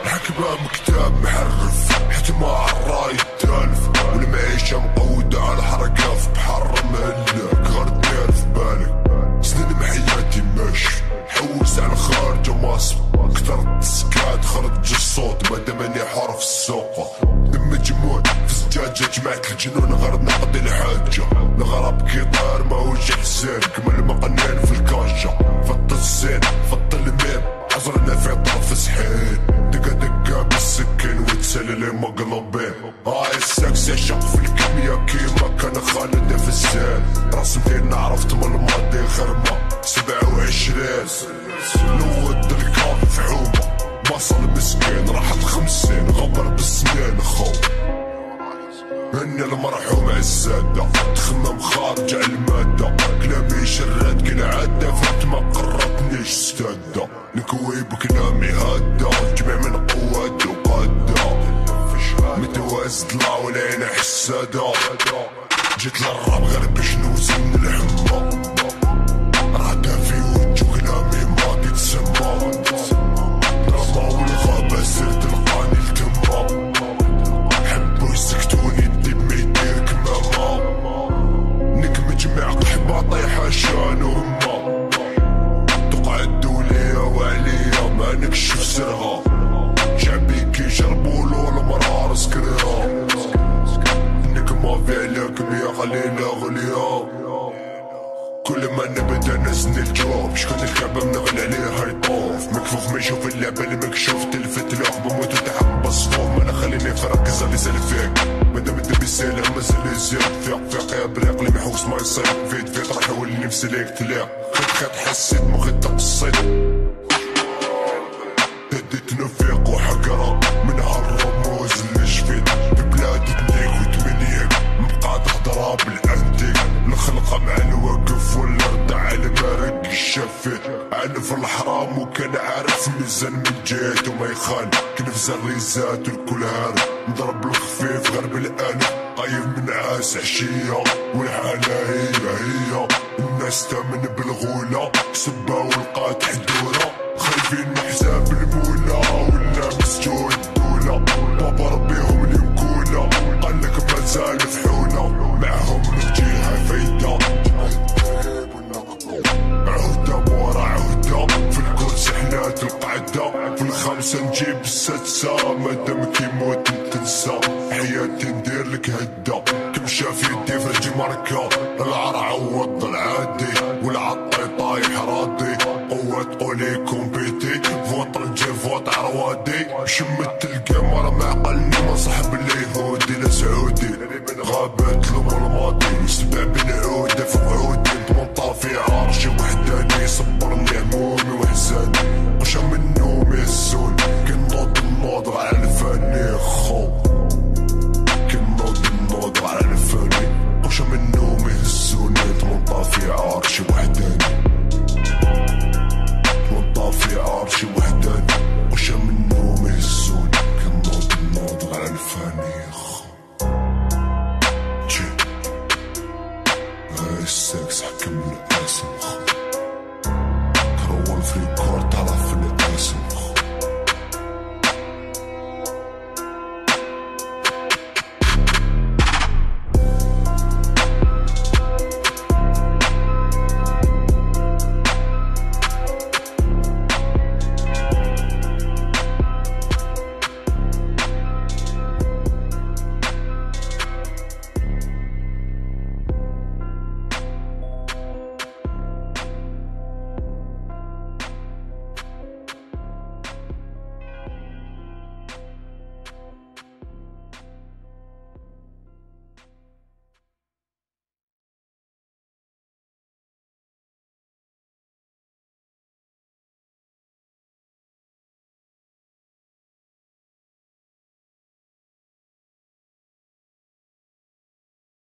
حكبة مكتاب محرف حتى مع الراي التالف، والمعيشة مقودة على حركة في بحر مهلك. غير دير في بالك سنين محياتي ماشي حوس على خارج مصر، كترت السكات خرج الصوت مادام اني حار في السوق. دم جمود في زجاجة جمعت الجنون غير نقضي الحاجة. الغرب كيطار ماهوش حسين كما المقنين في الكاشة. فط الزين فط الميم عزرنا في طرف سحين، دقة دقة بالسكين وتسلل مقلوبين. هاي السكس يشق في الكيميا كيما كان خالد في الزين. رسمتين عرفت من الماضي غرمة 27 نود الكاف في حومة. وصل مسكين راحت 50 غبر بالسنين خو. اني المرحوم عالسادة تخمم خارج على المادة، كلامي شرات كالعادة فهمت ما قررتنيش استادة. نكوي بكلامي هادة جميع من قوات وقادة، متوازد لا ولينا حسادة. جيت للراب غير باش نوزن من الحمى، راه في وجه كلامي ماضي تسمى. دراما والغابة سرت تلقاني التما، حبوا يسكتوني الدب ما يدير كمامة. نكمجمع قحبة طيحة شانو هما، تقعدوا ليا وعليا ما نكشف سرها. شعبي كيشربولو المرار سكرها، نكما في عليكم يا غليلة غليا. كل ما نبدا نزني الجوب شكون الكعبة منغل عليها يطوف. مكفوف ما يشوف اللعبة اللي مكشوف تلفت له بموت وتحب بصفوف. ما انا خليني فركز اللي زال فيك مادام الدبي سالم مازال يزيد. فيق يا بريق اللي محوس ما يصير فيت فيت راح يولي نفسي ليك تلاق. خد حسيت مخي تقصيت هديت نفيق وحقرة من هالرموز اللي شفيت. في بلادي تنيك وتمنيك مبقى تهضرها بالانتيك. الخلقة مع الوقف والارض على مارق الشفيت. عارف الحرام وكان عارف ميزان من جهته ما يخان. كنفزر ريزات والكل عارف نضرب الخفيف غير بالانف. قايم من عاس عشية والحالة هي الناس تامن بالغولة سبا ولقات حدورة. خايفين من حساب المولى ولا مسجون الدولة. بابا ربيهم اليمكولة قالك مازال فحولة معهم نجيها فايدة. عهدة مورا عهدة في الكرسي حنات القعدة. في الخمسة نجيب السادسة مادام كيموت نتنسى. حياتي ندير لك هدة كم شاف يدي في رجي ماركة. العر عوض العادي والعطي طايح راضي. قوة قولي كومبيتي فوت رجي فوت عروادي. شمت القمر معقلني ما صاحب